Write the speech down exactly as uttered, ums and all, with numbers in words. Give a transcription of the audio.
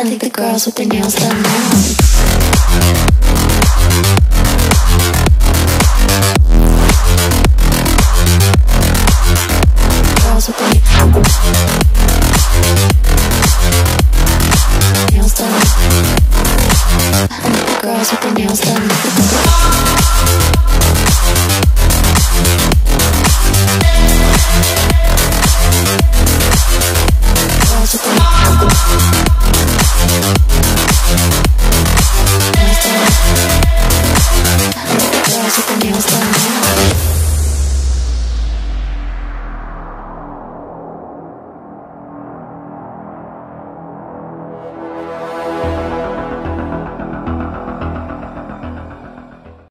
think the girls with their nails done now. Girls with their nails done. I think the girls with their nails done.